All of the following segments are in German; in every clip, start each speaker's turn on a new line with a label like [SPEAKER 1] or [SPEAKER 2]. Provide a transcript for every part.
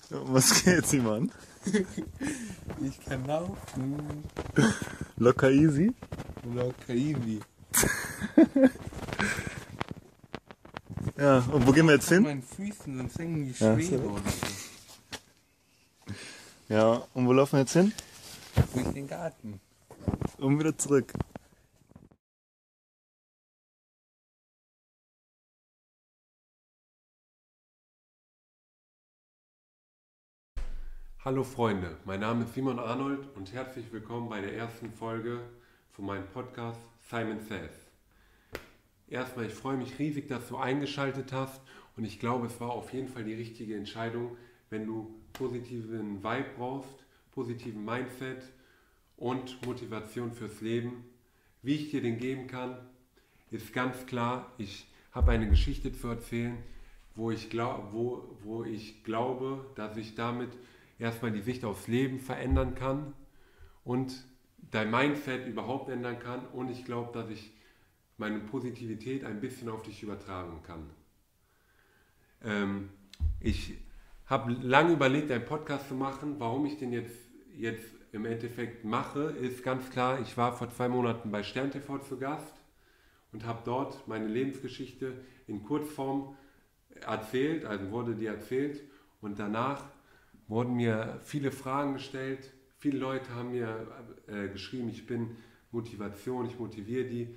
[SPEAKER 1] Was geht, Simon?
[SPEAKER 2] Ich kann laufen.
[SPEAKER 1] Locker easy?
[SPEAKER 2] Locker easy.
[SPEAKER 1] Ja, und wo gehen wir jetzt
[SPEAKER 2] An
[SPEAKER 1] hin?
[SPEAKER 2] meinen Füßen, sonst hängen die
[SPEAKER 1] Ja,
[SPEAKER 2] Schwebe
[SPEAKER 1] so.
[SPEAKER 2] oder so.
[SPEAKER 1] Ja, und wo laufen wir jetzt hin?
[SPEAKER 2] Durch den Garten.
[SPEAKER 1] Und wieder zurück.
[SPEAKER 3] Hallo Freunde, mein Name ist Simon Arnold und herzlich willkommen bei der ersten Folge von meinem Podcast Simon Says. Erstmal, ich freue mich riesig, dass du eingeschaltet hast und ich glaube, es war auf jeden Fall die richtige Entscheidung, wenn du positiven Vibe brauchst, positiven Mindset und Motivation fürs Leben. Wie ich dir den geben kann, ist ganz klar, ich habe eine Geschichte zu erzählen, wo ich glaube, dass ich damit erstmal die Sicht aufs Leben verändern kann und dein Mindset überhaupt ändern kann und ich glaube, dass ich meine Positivität ein bisschen auf dich übertragen kann. Ich habe lange überlegt, einen Podcast zu machen. Warum ich den jetzt im Endeffekt mache, ist ganz klar, ich war vor 2 Monaten bei Stern TV zu Gast und habe dort meine Lebensgeschichte in Kurzform erzählt, also wurde die erzählt und danach wurden mir viele Fragen gestellt. Viele Leute haben mir geschrieben, ich bin Motivation, ich motiviere die.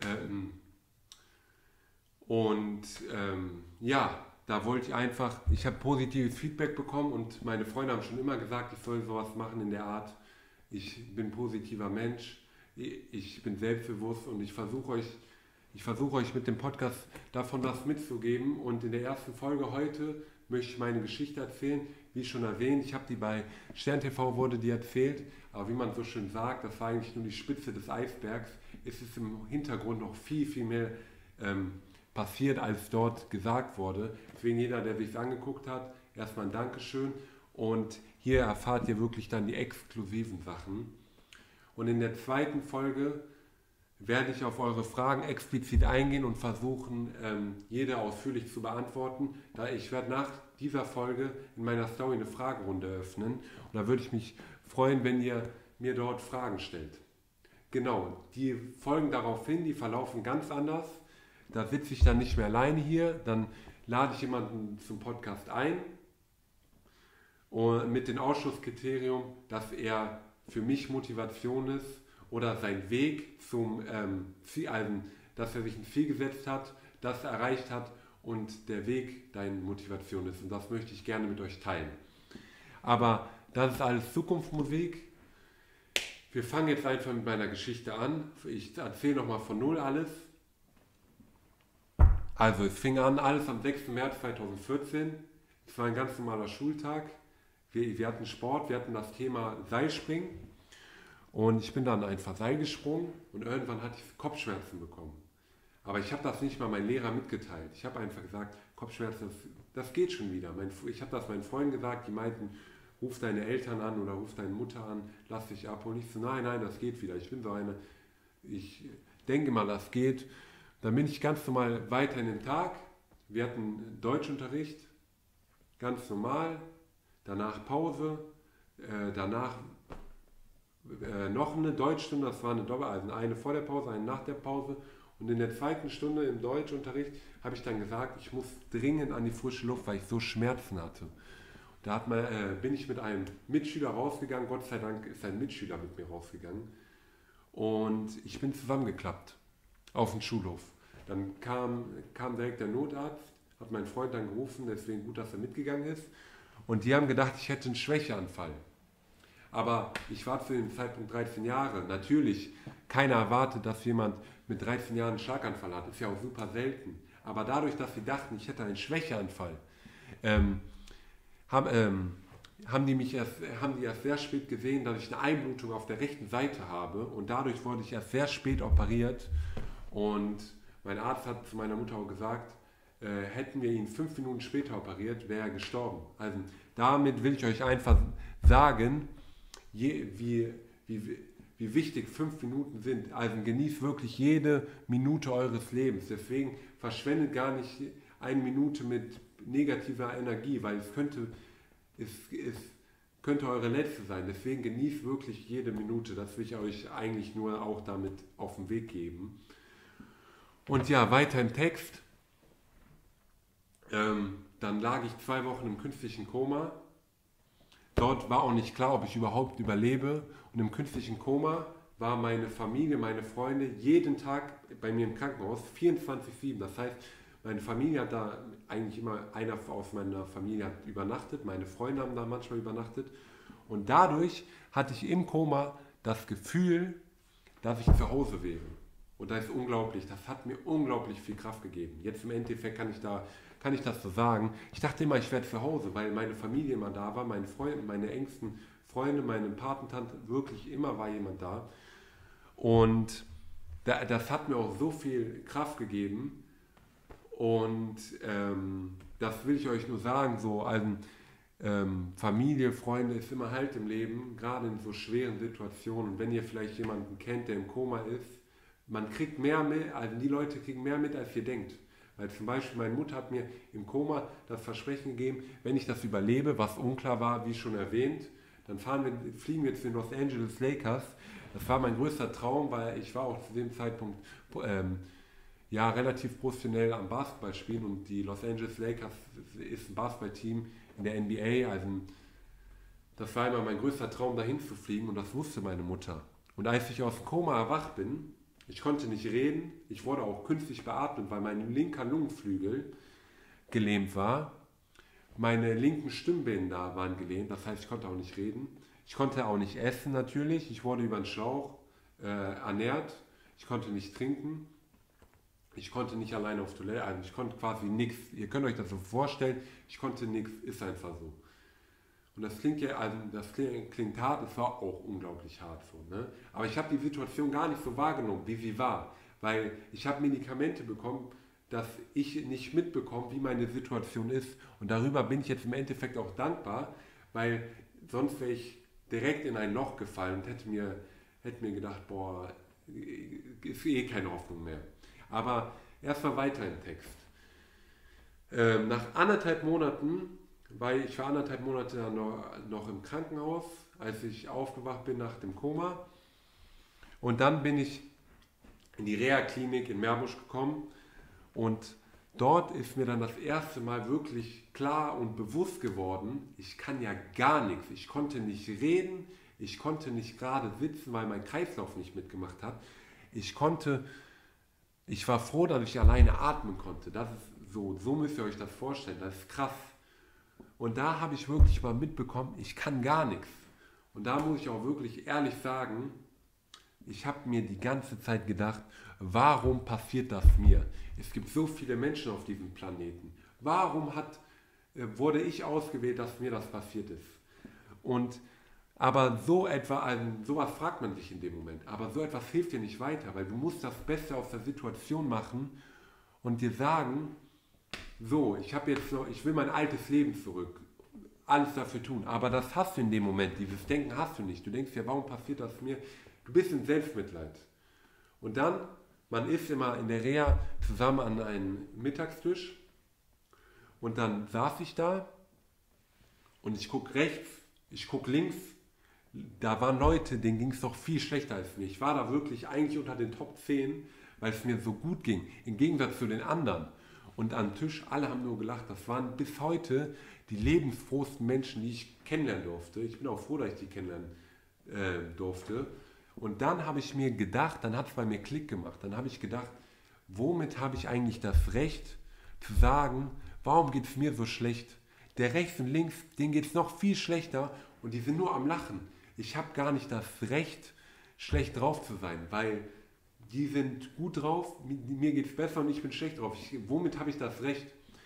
[SPEAKER 3] Ja, da wollte ich einfach, ich habe positives Feedback bekommen und meine Freunde haben schon immer gesagt, ich soll sowas machen in der Art. Ich bin ein positiver Mensch, ich bin selbstbewusst und ich versuche euch mit dem Podcast davon was mitzugeben. Und in der ersten Folge heute möchte ich meine Geschichte erzählen. Wie schon erwähnt, ich habe die bei Stern TV wurde die erzählt, aber wie man so schön sagt, das war eigentlich nur die Spitze des Eisbergs. Es ist im Hintergrund noch viel, viel mehr passiert, als dort gesagt wurde. Deswegen jeder, der sich es angeguckt hat, erstmal ein Dankeschön. Und hier erfahrt ihr wirklich dann die exklusiven Sachen. Und in der zweiten Folge werde ich auf eure Fragen explizit eingehen und versuchen, jede ausführlich zu beantworten. Ich werde nach dieser Folge in meiner Story eine Fragerunde öffnen. Und da würde ich mich freuen, wenn ihr mir dort Fragen stellt. Genau, die Folgen daraufhin, die verlaufen ganz anders. Da sitze ich dann nicht mehr alleine hier, dann lade ich jemanden zum Podcast ein und mit dem Ausschlusskriterium, dass er für mich Motivation ist oder sein Weg zum Ziel, also dass er sich ein Ziel gesetzt hat, das erreicht hat und der Weg deine Motivation ist. Und das möchte ich gerne mit euch teilen. Aber das ist alles Zukunftsmusik. Wir fangen jetzt einfach mit meiner Geschichte an. Ich erzähle nochmal von null alles. Also es fing an, alles am 6. März 2014. Es war ein ganz normaler Schultag. Wir hatten Sport, wir hatten das Thema Seilspringen. Und ich bin dann einfach Seil gesprungen und irgendwann hatte ich Kopfschmerzen bekommen. Aber ich habe das nicht mal meinem Lehrer mitgeteilt. Ich habe einfach gesagt, Kopfschmerzen, das geht schon wieder. Ich habe das meinen Freunden gesagt, die meinten, ruf deine Eltern an oder ruf deine Mutter an, lass dich ab. Und ich so, nein, das geht wieder. Ich bin so eine, ich denke mal, das geht. Dann bin ich ganz normal weiter in den Tag. Wir hatten Deutschunterricht, ganz normal. Danach Pause, danach noch eine Deutschstunde, das war eine Doppel, also eine vor der Pause, eine nach der Pause. Und in der zweiten Stunde im Deutschunterricht habe ich dann gesagt, ich muss dringend an die frische Luft, weil ich so Schmerzen hatte. Da bin ich mit einem Mitschüler rausgegangen, Gott sei Dank ist ein Mitschüler mit mir rausgegangen. Und ich bin zusammengeklappt auf den Schulhof. Dann kam direkt der Notarzt, hat mein Freund dann gerufen, deswegen gut, dass er mitgegangen ist. Und die haben gedacht, ich hätte einen Schwächeanfall. Aber ich war zu dem Zeitpunkt 13 Jahre. Natürlich, keiner erwartet, dass jemand mit 13 Jahren einen Schlaganfall hat. Ist ja auch super selten. Aber dadurch, dass sie dachten, ich hätte einen Schwächeanfall, haben die erst sehr spät gesehen, dass ich eine Einblutung auf der rechten Seite habe. Und dadurch wurde ich erst sehr spät operiert. Und mein Arzt hat zu meiner Mutter auch gesagt, hätten wir ihn 5 Minuten später operiert, wäre er gestorben. Also damit will ich euch einfach sagen, wie wichtig 5 Minuten sind. Also genießt wirklich jede Minute eures Lebens. Deswegen verschwendet gar nicht eine Minute mit negativer Energie, weil könnte eure letzte sein. Deswegen genießt wirklich jede Minute. Das will ich euch eigentlich nur auch damit auf den Weg geben. Und ja, weiter im Text. Dann lag ich 2 Wochen im künstlichen Koma. Dort war auch nicht klar, ob ich überhaupt überlebe. Und im künstlichen Koma war meine Familie, meine Freunde jeden Tag bei mir im Krankenhaus 24/7. Das heißt, meine Familie hat da eigentlich immer, einer aus meiner Familie hat übernachtet, meine Freunde haben da manchmal übernachtet. Und dadurch hatte ich im Koma das Gefühl, dass ich zu Hause wäre. Und das ist unglaublich, das hat mir unglaublich viel Kraft gegeben. Jetzt im Endeffekt kann ich das so sagen. Ich dachte immer, ich wäre zu Hause, weil meine Familie immer da war, meine Freunde, meine engsten Freunde, meine Patentante, wirklich immer war jemand da. Und das hat mir auch so viel Kraft gegeben. Und das will ich euch nur sagen, so Familie, Freunde ist immer Halt im Leben, gerade in so schweren Situationen. Und wenn ihr vielleicht jemanden kennt, der im Koma ist, man kriegt mehr mit, also die Leute kriegen mehr mit, als ihr denkt. Weil zum Beispiel meine Mutter hat mir im Koma das Versprechen gegeben, wenn ich das überlebe, was unklar war, wie schon erwähnt, dann fliegen wir zu den Los Angeles Lakers. Das war mein größter Traum, weil ich war auch zu dem Zeitpunkt relativ professionell am Basketball spielen und die Los Angeles Lakers ist ein Basketballteam in der NBA. Also das war immer mein größter Traum, dahin zu fliegen und das wusste meine Mutter. Und als ich aus dem Koma erwacht bin, ich konnte nicht reden, ich wurde auch künstlich beatmet, weil mein linker Lungenflügel gelähmt war. Meine linken Stimmbänder waren gelähmt, das heißt, ich konnte auch nicht reden. Ich konnte auch nicht essen natürlich, ich wurde über den Schlauch ernährt, ich konnte nicht trinken, ich konnte nicht alleine auf Toilette, also ich konnte quasi nichts. Ihr könnt euch das so vorstellen, ich konnte nichts, ist einfach so. Und das klingt ja, also das klingt hart, es war auch unglaublich hart so, ne? Aber ich habe die Situation gar nicht so wahrgenommen, wie sie war, weil ich habe Medikamente bekommen, dass ich nicht mitbekomme, wie meine Situation ist. Und darüber bin ich jetzt im Endeffekt auch dankbar, weil sonst wäre ich direkt in ein Loch gefallen und hätte mir gedacht, boah, ist eh keine Hoffnung mehr. Aber erstmal weiter im Text. Nach 1,5 Monaten, weil ich war 1,5 Monate noch im Krankenhaus, als ich aufgewacht bin nach dem Koma. Und dann bin ich in die Reha-Klinik in Meerbusch gekommen und dort ist mir dann das erste Mal wirklich klar und bewusst geworden, ich kann ja gar nichts. Ich konnte nicht reden, ich konnte nicht gerade sitzen, weil mein Kreislauf nicht mitgemacht hat. Ich war froh, dass ich alleine atmen konnte. Das ist so müsst ihr euch das vorstellen, das ist krass. Und da habe ich wirklich mal mitbekommen, ich kann gar nichts. Und da muss ich auch wirklich ehrlich sagen, ich habe mir die ganze Zeit gedacht, warum passiert das mir? Es gibt so viele Menschen auf diesem Planeten. Warum wurde ich ausgewählt, dass mir das passiert ist? Aber sowas fragt man sich in dem Moment. Aber so etwas hilft dir nicht weiter, weil du musst das Beste aus der Situation machen und dir sagen, so, ich will mein altes Leben zurück. Alles dafür tun. Aber das hast du in dem Moment. Dieses Denken hast du nicht. Du denkst ja, warum passiert das mir? Du bist in Selbstmitleid. Und dann, man isst immer in der Reha zusammen an einem Mittagstisch. Und dann saß ich da und ich gucke rechts, ich gucke links. Da waren Leute, denen ging es doch viel schlechter als mir. Ich war da wirklich eigentlich unter den Top 10, weil es mir so gut ging. Im Gegensatz zu den anderen. Und am Tisch, alle haben nur gelacht. Das waren bis heute die lebensfrohsten Menschen, die ich kennenlernen durfte. Ich bin auch froh, dass ich die kennenlernen durfte. Und dann habe ich mir gedacht, dann hat es bei mir Klick gemacht. Dann habe ich gedacht, womit habe ich eigentlich das Recht zu sagen, warum geht es mir so schlecht? Der rechts und links, denen geht es noch viel schlechter und die sind nur am Lachen. Ich habe gar nicht das Recht, schlecht drauf zu sein, weil die sind gut drauf, mir geht es besser und ich bin schlecht drauf. Womit habe ich das Recht?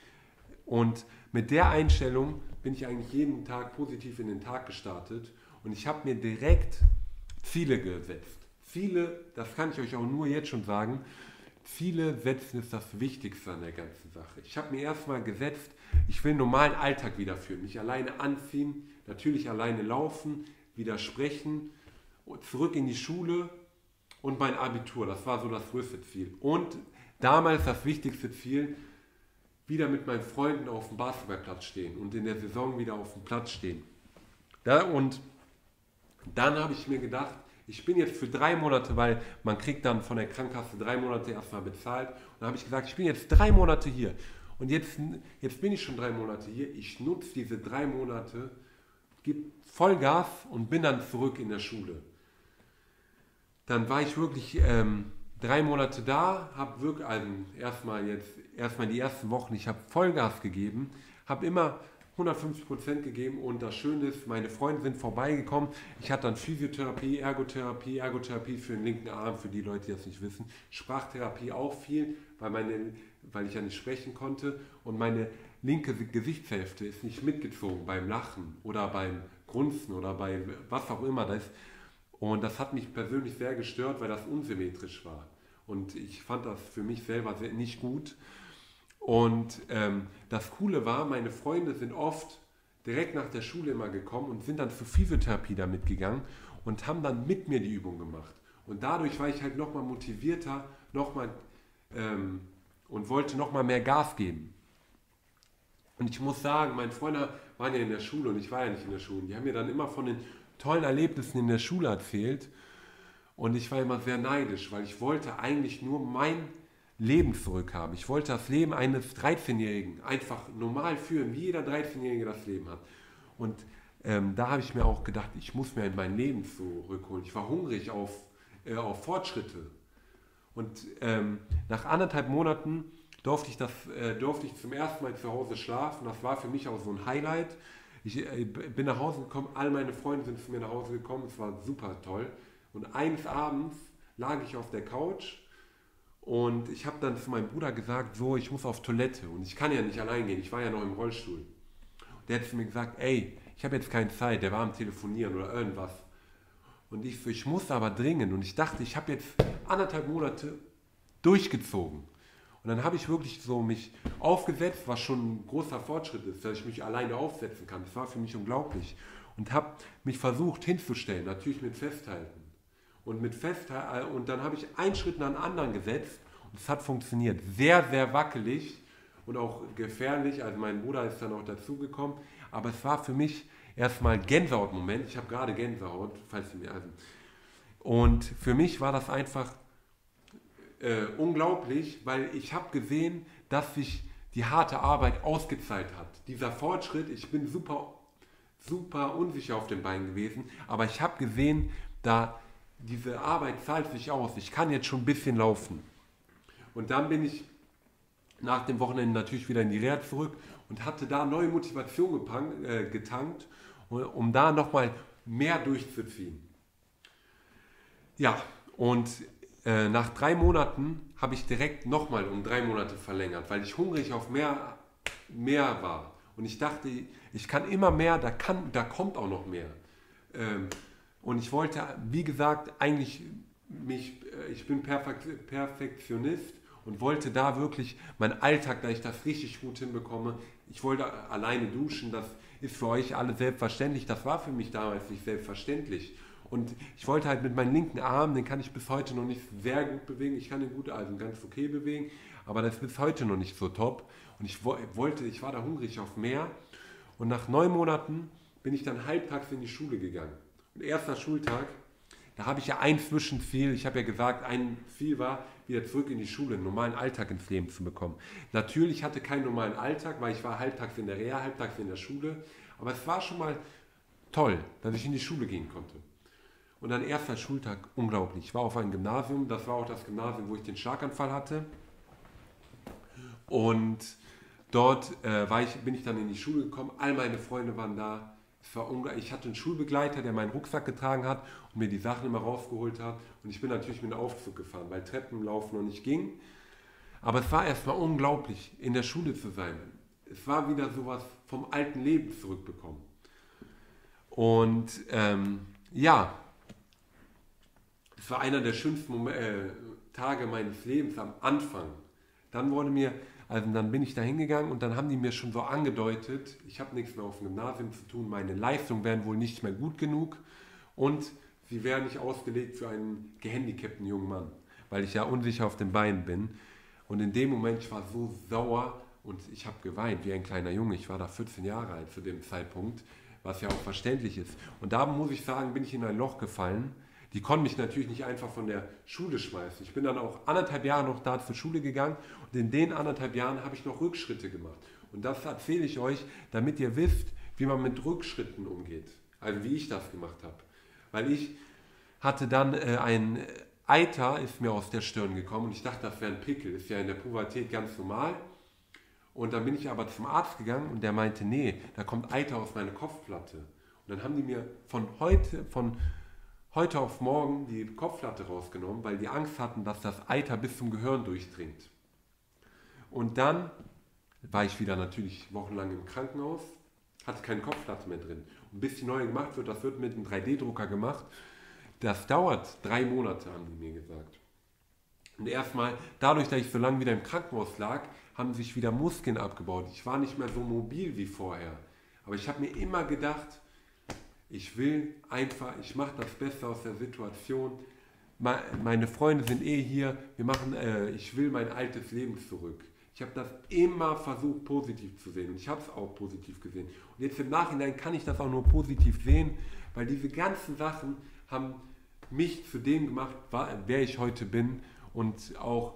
[SPEAKER 3] Und mit der Einstellung bin ich eigentlich jeden Tag positiv in den Tag gestartet und ich habe mir direkt Ziele gesetzt. Ziele, das kann ich euch auch nur jetzt schon sagen, Ziele setzen ist das Wichtigste an der ganzen Sache. Ich habe mir erstmal gesetzt, ich will einen normalen Alltag wiederführen, mich alleine anziehen, natürlich alleine laufen, wieder sprechen, zurück in die Schule und mein Abitur. Das war so das größte Ziel. Und damals das wichtigste Ziel, wieder mit meinen Freunden auf dem Basketballplatz stehen und in der Saison wieder auf dem Platz stehen. Ja, und dann habe ich mir gedacht, ich bin jetzt für 3 Monate, weil man kriegt dann von der Krankenkasse 3 Monate erstmal bezahlt. Und dann habe ich gesagt, ich bin jetzt 3 Monate hier. Und jetzt bin ich schon 3 Monate hier. Ich nutze diese 3 Monate, gebe Vollgas und bin dann zurück in der Schule. Dann war ich wirklich 3 Monate da, habe wirklich, also erstmal die ersten Wochen, ich habe Vollgas gegeben, habe immer 150% gegeben und das Schöne ist, meine Freunde sind vorbeigekommen. Ich hatte dann Physiotherapie, Ergotherapie für den linken Arm, für die Leute, die das nicht wissen. Sprachtherapie auch viel, weil ich ja nicht sprechen konnte. Und meine linke Gesichtshälfte ist nicht mitgezogen beim Lachen oder beim Grunzen oder bei was auch immer das. Und das hat mich persönlich sehr gestört, weil das unsymmetrisch war. Und ich fand das für mich selber nicht gut. Und das Coole war, meine Freunde sind oft direkt nach der Schule immer gekommen und sind dann zur Physiotherapie da mitgegangen und haben dann mit mir die Übung gemacht. Und dadurch war ich halt nochmal motivierter und wollte nochmal mehr Gas geben. Und ich muss sagen, meine Freunde waren ja in der Schule und ich war ja nicht in der Schule. Die haben mir dann immer von den tollen Erlebnissen in der Schule erzählt. Und ich war immer sehr neidisch, weil ich wollte eigentlich nur mein Leben zurückhaben. Ich wollte das Leben eines 13-Jährigen einfach normal führen, wie jeder 13-Jährige das Leben hat. Und da habe ich mir auch gedacht, ich muss mir in mein Leben zurückholen. Ich war hungrig auf Fortschritte. Und nach 1,5 Monaten durfte ich zum ersten Mal zu Hause schlafen. Das war für mich auch so ein Highlight. Ich bin nach Hause gekommen, all meine Freunde sind zu mir nach Hause gekommen. Es war super toll. Und eines Abends lag ich auf der Couch und ich habe dann zu meinem Bruder gesagt, so, ich muss auf Toilette und ich kann ja nicht allein gehen, ich war ja noch im Rollstuhl. Und der hat zu mir gesagt, ey, ich habe jetzt keine Zeit, der war am Telefonieren oder irgendwas. Und ich so, ich muss aber dringend und ich dachte, ich habe jetzt 1,5 Monate durchgezogen. Und dann habe ich wirklich so mich aufgesetzt, was schon ein großer Fortschritt ist, dass ich mich alleine aufsetzen kann. Das war für mich unglaublich. Und habe mich versucht hinzustellen, natürlich mit Festhalten. Und dann habe ich einen Schritt nach dem anderen gesetzt und es hat funktioniert. Sehr, sehr wackelig und auch gefährlich. Also mein Bruder ist dann auch dazugekommen. Aber es war für mich erstmal Gänsehaut-Moment. Ich habe gerade Gänsehaut, falls Sie mir also. Und für mich war das einfach unglaublich, weil ich habe gesehen, dass sich die harte Arbeit ausgezahlt hat. Dieser Fortschritt, ich bin super, super unsicher auf den Beinen gewesen, aber ich habe gesehen, diese Arbeit zahlt sich aus. Ich kann jetzt schon ein bisschen laufen. Und dann bin ich nach dem Wochenende natürlich wieder in die Reha zurück und hatte da neue Motivation getankt, um da nochmal mehr durchzuziehen. Ja, und nach 3 Monaten habe ich direkt nochmal um 3 Monate verlängert, weil ich hungrig auf mehr war. Und ich dachte, ich kann immer mehr, da kommt auch noch mehr. Und ich wollte, wie gesagt, eigentlich ich bin Perfektionist und wollte da wirklich meinen Alltag, da ich das richtig gut hinbekomme. Ich wollte alleine duschen, das ist für euch alle selbstverständlich. Das war für mich damals nicht selbstverständlich. Und ich wollte halt mit meinem linken Arm, den kann ich bis heute noch nicht sehr gut bewegen. Ich kann den gut, also ganz okay bewegen, aber das ist bis heute noch nicht so top. Und ich war da hungrig auf mehr. Und nach 9 Monaten bin ich dann halbtags in die Schule gegangen. Und erster Schultag, da habe ich ja ein Zwischenziel. Ich habe ja gesagt, ein Ziel war, wieder zurück in die Schule, einen normalen Alltag ins Leben zu bekommen. Natürlich hatte ich keinen normalen Alltag, weil ich war halbtags in der Reha, halbtags in der Schule. Aber es war schon mal toll, dass ich in die Schule gehen konnte. Und dann erster Schultag, unglaublich. Ich war auf einem Gymnasium, das war auch das Gymnasium, wo ich den Schlaganfall hatte. Und dort bin ich dann in die Schule gekommen, all meine Freunde waren da. Ich hatte einen Schulbegleiter, der meinen Rucksack getragen hat und mir die Sachen immer rausgeholt hat. Und ich bin natürlich mit dem Aufzug gefahren, weil Treppenlaufen noch nicht ging. Aber es war erstmal unglaublich, in der Schule zu sein. Es war wieder sowas vom alten Leben zurückbekommen. Und ja, es war einer der schönsten Tage meines Lebens am Anfang. Dann bin ich da hingegangen und dann haben die mir schon so angedeutet, ich habe nichts mehr auf dem Gymnasium zu tun, meine Leistungen wären wohl nicht mehr gut genug und sie wären nicht ausgelegt für einen gehandicapten jungen Mann, weil ich ja unsicher auf den Beinen bin. Und in dem Moment, ich war so sauer Und ich habe geweint wie ein kleiner Junge. Ich war da 14 Jahre alt zu dem Zeitpunkt, was ja auch verständlich ist. Und da muss ich sagen, bin ich in ein Loch gefallen. Die konnten mich natürlich nicht einfach von der Schule schmeißen. Ich bin dann auch 1,5 Jahre noch da zur Schule gegangen und in den 1,5 Jahren habe ich noch Rückschritte gemacht. Und das erzähle ich euch, damit ihr wisst, wie man mit Rückschritten umgeht. Also wie ich das gemacht habe. Weil ich hatte dann ein Eiter, ist mir aus der Stirn gekommen und ich dachte, das wäre ein Pickel. Ist ja in der Pubertät ganz normal. Und dann bin ich aber zum Arzt gegangen und der meinte, nee, da kommt Eiter aus meiner Kopfplatte. Und dann haben die mir von heute auf morgen die Kopfplatte rausgenommen, weil die Angst hatten, dass das Eiter bis zum Gehirn durchdringt. Und dann war ich wieder natürlich wochenlang im Krankenhaus, hatte keine Kopfplatte mehr drin. Und bis die neue gemacht wird, das wird mit einem 3D-Drucker gemacht, das dauert 3 Monate, haben die mir gesagt. Und erstmal, dadurch, dass ich so lange wieder im Krankenhaus lag, haben sich wieder Muskeln abgebaut. Ich war nicht mehr so mobil wie vorher. Aber ich habe mir immer gedacht, ich mache das Beste aus der Situation. Meine Freunde sind hier, ich will mein altes Leben zurück. Ich habe das immer versucht, positiv zu sehen und ich habe es auch positiv gesehen. Und jetzt im Nachhinein kann ich das auch nur positiv sehen, weil diese ganzen Sachen haben mich zu dem gemacht, wer ich heute bin und auch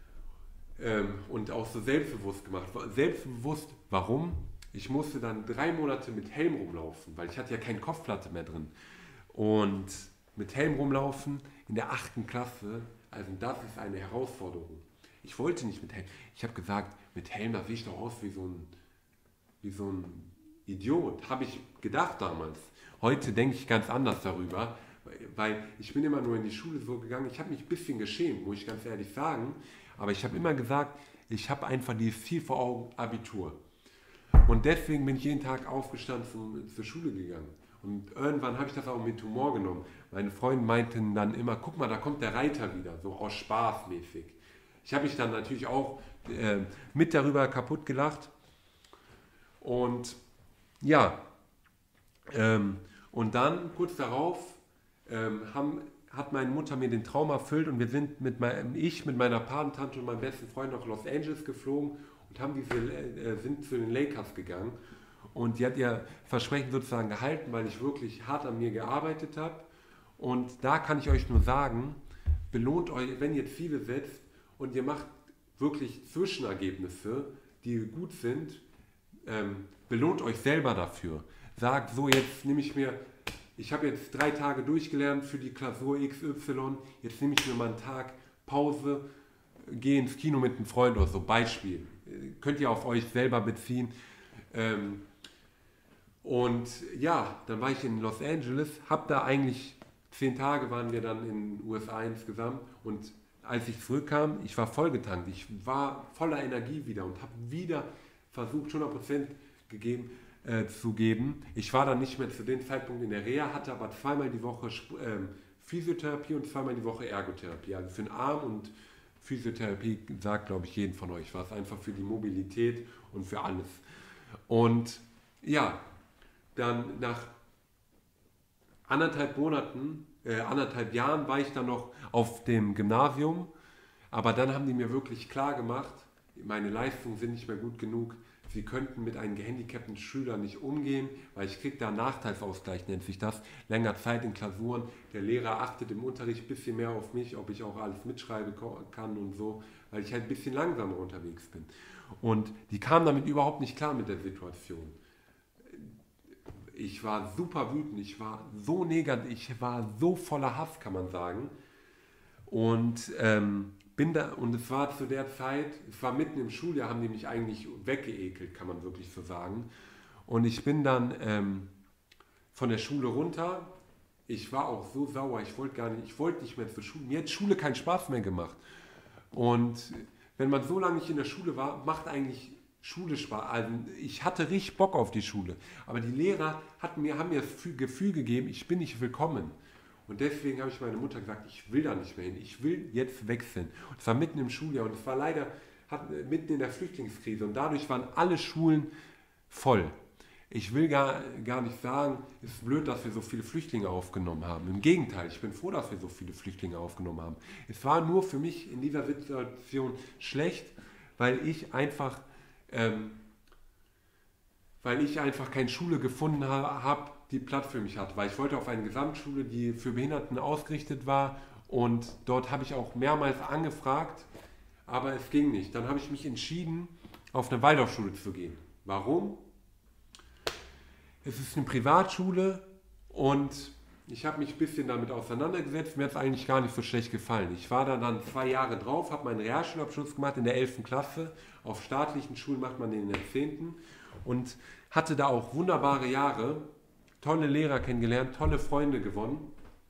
[SPEAKER 3] so selbstbewusst gemacht. Selbstbewusst, warum? Ich musste dann 3 Monate mit Helm rumlaufen, weil ich hatte ja keine Kopfplatte mehr drin. Und mit Helm rumlaufen in der 8. Klasse, also das ist eine Herausforderung. Ich wollte nicht mit Helm. Ich habe gesagt, mit Helm, da sehe ich doch aus wie so ein Idiot. Habe ich gedacht damals. Heute denke ich ganz anders darüber, weil ich bin immer nur in die Schule so gegangen. Ich habe mich ein bisschen geschämt, muss ich ganz ehrlich sagen. Aber ich habe immer gesagt, ich habe einfach dieses Ziel vor Augen, Abitur. Und deswegen bin ich jeden Tag aufgestanden zur Schule gegangen. Und irgendwann habe ich das auch mit Humor genommen. Meine Freunde meinten dann immer, guck mal, da kommt der Reiter wieder, so aus Spaß mäßig. Ich habe mich dann natürlich auch mit darüber kaputt gelacht. Und ja, und dann kurz darauf hat meine Mutter mir den Traum erfüllt und wir sind mit meiner Patentante und meinem besten Freund nach Los Angeles geflogen und sind zu den Lakers gegangen. Und die hat ihr Versprechen sozusagen gehalten, weil ich wirklich hart an mir gearbeitet habe. Und da kann ich euch nur sagen, belohnt euch, wenn ihr Ziele setzt und ihr macht wirklich Zwischenergebnisse, die gut sind, belohnt euch selber dafür. Sagt so, jetzt nehme ich mir, ich habe jetzt 3 Tage durchgelernt für die Klausur XY, jetzt nehme ich mir mal einen Tag Pause, gehe ins Kino mit einem Freund oder so, Beispiel. Könnt ihr auf euch selber beziehen. Und ja, dann war ich in Los Angeles, habe da eigentlich 10 Tage waren wir dann in den USA insgesamt und als ich zurückkam, ich war vollgetankt, ich war voller Energie wieder und habe wieder versucht 100% zu geben. Ich war dann nicht mehr zu dem Zeitpunkt in der Reha, hatte aber 2-mal die Woche Physiotherapie und 2-mal die Woche Ergotherapie. Also für den Arm und Physiotherapie sagt, glaube ich, jeden von euch was. Einfach für die Mobilität und für alles. Und ja, dann nach 1,5 Jahren war ich dann noch auf dem Gymnasium. Aber dann haben die mir wirklich klar gemacht, meine Leistungen sind nicht mehr gut genug. Sie könnten mit einem gehandicapten Schüler nicht umgehen, weil ich kriege da einen Nachteilsausgleich, nennt sich das. Länger Zeit in Klausuren. Der Lehrer achtet im Unterricht ein bisschen mehr auf mich, ob ich auch alles mitschreiben kann und so, weil ich halt ein bisschen langsamer unterwegs bin. Und die kamen damit überhaupt nicht klar mit der Situation. Ich war super wütend, ich war so negativ, ich war so voller Hass, kann man sagen. Und und es war zu der Zeit, es war mitten im Schuljahr, haben die mich eigentlich weggeekelt, kann man wirklich so sagen. Und ich bin dann von der Schule runter. Ich war auch so sauer, ich wollte nicht mehr zur Schule. Mir hat Schule keinen Spaß mehr gemacht. Und wenn man so lange nicht in der Schule war, macht eigentlich Schule Spaß. Also ich hatte richtig Bock auf die Schule. Aber die Lehrer haben mir das Gefühl gegeben, ich bin nicht willkommen. Und deswegen habe ich meiner Mutter gesagt, ich will da nicht mehr hin, ich will jetzt wechseln. Und es war mitten im Schuljahr und es war leider mitten in der Flüchtlingskrise und dadurch waren alle Schulen voll. Ich will gar nicht sagen, es ist blöd, dass wir so viele Flüchtlinge aufgenommen haben. Im Gegenteil, ich bin froh, dass wir so viele Flüchtlinge aufgenommen haben. Es war nur für mich in dieser Situation schlecht, weil ich einfach weil ich einfach keine Schule gefunden habe, die Platz für mich hat. Weil ich wollte auf eine Gesamtschule, die für Behinderten ausgerichtet war, und dort habe ich auch mehrmals angefragt, aber es ging nicht. Dann habe ich mich entschieden, auf eine Waldorfschule zu gehen. Warum? Es ist eine Privatschule und ich habe mich ein bisschen damit auseinandergesetzt. Mir hat es eigentlich gar nicht so schlecht gefallen. Ich war da dann 2 Jahre drauf, habe meinen Realschulabschluss gemacht in der 11. Klasse. Auf staatlichen Schulen macht man den in der 10. Und hatte da auch wunderbare Jahre, tolle Lehrer kennengelernt, tolle Freunde gewonnen.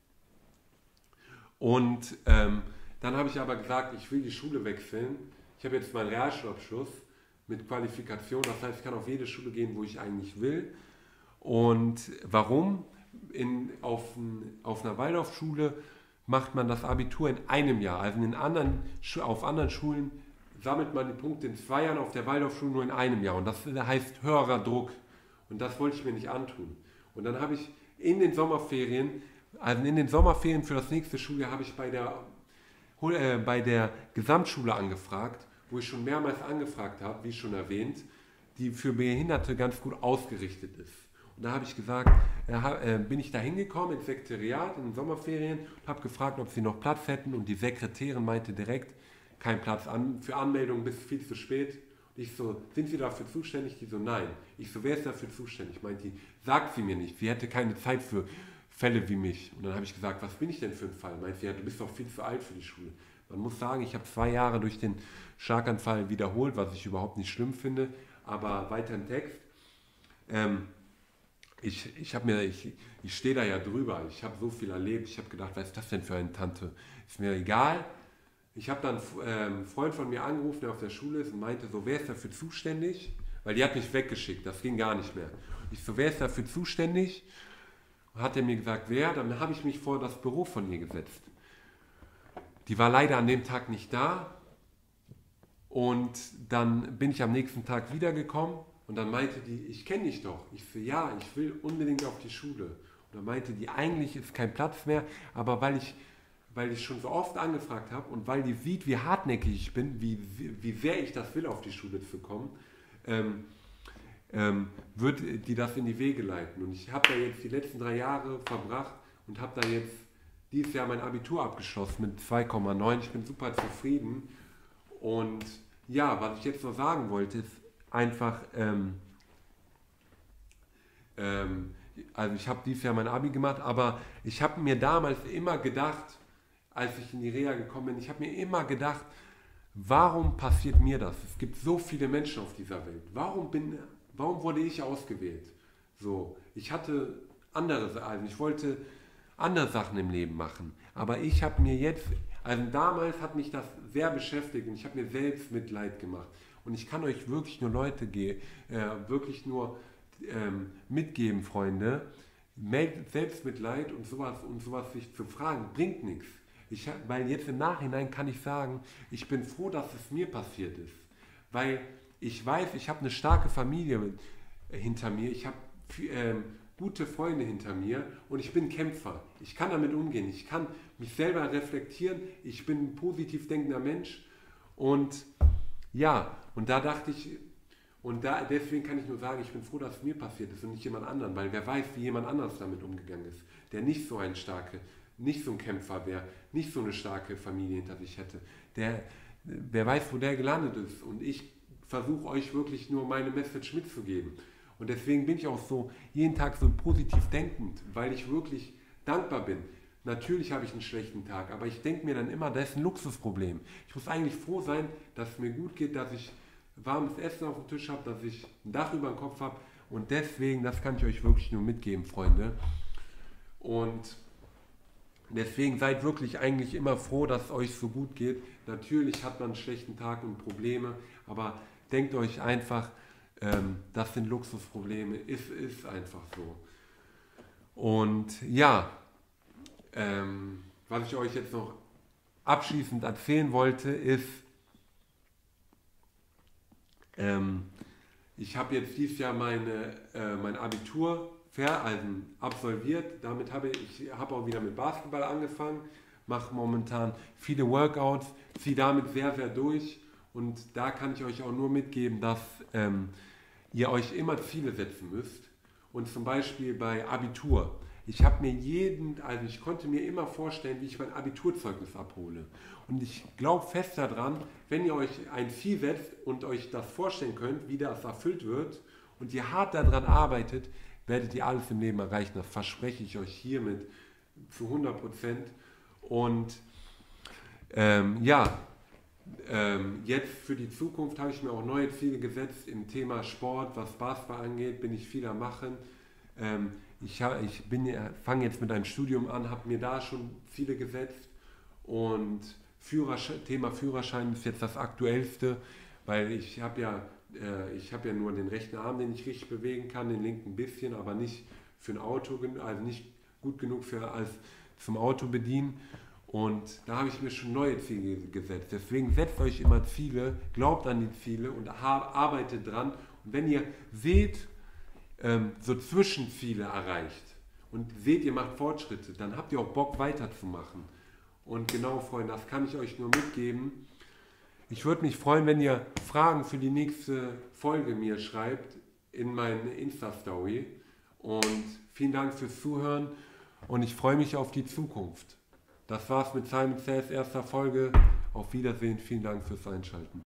[SPEAKER 3] Und dann habe ich aber gesagt, ich will die Schule wechseln. Ich habe jetzt meinen Realschulabschluss mit Qualifikation. Das heißt, ich kann auf jede Schule gehen, wo ich eigentlich will. Und warum? Auf einer Waldorfschule macht man das Abitur in einem Jahr. Also auf anderen Schulen sammelt man die Punkte in 2 Jahren, auf der Waldorfschule nur in einem Jahr. Und das heißt höherer Druck. Und das wollte ich mir nicht antun. Und dann habe ich in den Sommerferien für das nächste Schuljahr, habe ich bei der Gesamtschule angefragt, wo ich schon mehrmals angefragt habe, wie schon erwähnt, die für Behinderte ganz gut ausgerichtet ist. Und da habe ich gesagt, bin ich da hingekommen ins Sekretariat in den Sommerferien und habe gefragt, ob sie noch Platz hätten, und die Sekretärin meinte direkt, kein Platz, für Anmeldung bis viel zu spät. Und ich so, sind Sie dafür zuständig? Die so, nein. Ich so, wer ist dafür zuständig? Meint die, sagt sie mir nicht, sie hätte keine Zeit für Fälle wie mich. Und dann habe ich gesagt, was bin ich denn für ein Fall? Meint sie, ja, du bist doch viel zu alt für die Schule. Man muss sagen, ich habe 2 Jahre durch den Schlaganfall wiederholt, was ich überhaupt nicht schlimm finde, aber weiter im Text. Ich stehe da ja drüber, ich habe so viel erlebt, ich habe gedacht, was ist das denn für eine Tante? Ist mir egal. Ich habe dann einen Freund von mir angerufen, der auf der Schule ist, und meinte so, wer ist dafür zuständig? Weil die hat mich weggeschickt, das ging gar nicht mehr. Ich so, wer ist dafür zuständig? Hat er mir gesagt, wer? Dann habe ich mich vor das Büro von ihr gesetzt. Die war leider an dem Tag nicht da, und dann bin ich am nächsten Tag wiedergekommen. Und dann meinte die, ich kenne dich doch. Ich so, ja, ich will unbedingt auf die Schule. Und dann meinte die, eigentlich ist kein Platz mehr, aber weil ich schon so oft angefragt habe und weil die sieht, wie hartnäckig ich bin, wie sehr ich das will, auf die Schule zu kommen, wird die das in die Wege leiten. Und ich habe da jetzt die letzten 3 Jahre verbracht und habe da jetzt dieses Jahr mein Abitur abgeschlossen mit 2,9. Ich bin super zufrieden. Und ja, was ich jetzt noch sagen wollte, ist einfach, also ich habe dieses Jahr mein Abi gemacht, aber ich habe mir damals immer gedacht, als ich in die Reha gekommen bin, ich habe mir immer gedacht, warum passiert mir das? Es gibt so viele Menschen auf dieser Welt. Warum wurde ich ausgewählt? So, ich hatte ich wollte andere Sachen im Leben machen. Aber ich habe mir jetzt, also damals hat mich das sehr beschäftigt und ich habe mir Selbstmitleid gemacht. Und ich kann euch wirklich nur mitgeben, Freunde, Selbstmitleid und sowas sich zu fragen, bringt nichts. Weil jetzt im Nachhinein kann ich sagen, ich bin froh, dass es mir passiert ist. Weil ich weiß, ich habe eine starke Familie hinter mir, ich habe gute Freunde hinter mir und ich bin Kämpfer. Ich kann damit umgehen, ich kann mich selber reflektieren, ich bin ein positiv denkender Mensch, und ja, und da dachte ich, deswegen kann ich nur sagen, ich bin froh, dass es mir passiert ist und nicht jemand anderen, weil wer weiß, wie jemand anders damit umgegangen ist, der nicht so ein Kämpfer wäre, nicht so eine starke Familie hinter sich hätte, wer weiß, wo der gelandet ist, und ich versuche euch wirklich nur meine Message mitzugeben. Und deswegen bin ich auch so jeden Tag so positiv denkend, weil ich wirklich dankbar bin. Natürlich habe ich einen schlechten Tag, aber ich denke mir dann immer, das ist ein Luxusproblem. Ich muss eigentlich froh sein, dass es mir gut geht, dass ich warmes Essen auf dem Tisch habe, dass ich ein Dach über dem Kopf habe, und deswegen, das kann ich euch wirklich nur mitgeben, Freunde. Und deswegen seid wirklich eigentlich immer froh, dass es euch so gut geht. Natürlich hat man einen schlechten Tag und Probleme, aber denkt euch einfach, das sind Luxusprobleme, ist einfach so. Und ja, was ich euch jetzt noch abschließend erzählen wollte, ist, ich habe jetzt dieses Jahr mein Abitur absolviert. Damit habe ich auch wieder mit Basketball angefangen, mache momentan viele Workouts, ziehe damit sehr, sehr durch Und da kann ich euch auch nur mitgeben, dass ihr euch immer Ziele setzen müsst. Und zum Beispiel bei Abitur. Ich konnte mir immer vorstellen, wie ich mein Abiturzeugnis abhole. Und ich glaube fest daran, wenn ihr euch ein Ziel setzt und euch das vorstellen könnt, wie das erfüllt wird und ihr hart daran arbeitet, werdet ihr alles im Leben erreichen. Das verspreche ich euch hiermit zu 100%. Und jetzt für die Zukunft habe ich mir auch neue Ziele gesetzt im Thema Sport, was Basketball angeht, bin ich viel am Machen. Ich fange jetzt mit einem Studium an, habe mir da schon Ziele gesetzt und Thema Führerschein ist jetzt das aktuellste, weil ich habe ja nur den rechten Arm, den ich richtig bewegen kann, den linken ein bisschen, aber nicht für ein Auto, also nicht gut genug als zum Auto bedienen. Und da habe ich mir schon neue Ziele gesetzt. Deswegen setzt euch immer Ziele, glaubt an die Ziele und arbeitet dran. Und wenn ihr seht, so Zwischenziele erreicht und seht, ihr macht Fortschritte, dann habt ihr auch Bock weiterzumachen. Und genau, Freunde, das kann ich euch nur mitgeben. Ich würde mich freuen, wenn ihr Fragen für die nächste Folge mir schreibt in meine Insta-Story. Und vielen Dank fürs Zuhören und ich freue mich auf die Zukunft. Das war's mit Simon Says erster Folge. Auf Wiedersehen, vielen Dank fürs Einschalten.